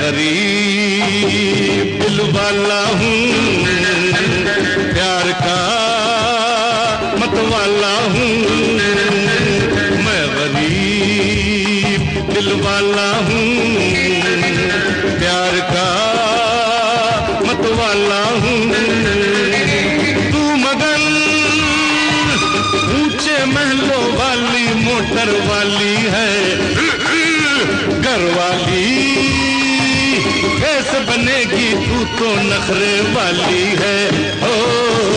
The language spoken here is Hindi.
गरीब दिल वाला हूँ, प्यार का मतवाला हूँ। मैं गरीब दिल वाला हूँ, प्यार का मतवाला हूँ। तू मगर ऊंचे महलों वाली मोटर वाली है, घर वाली कैसे बनेगी, तू तो नखरे वाली है। ओ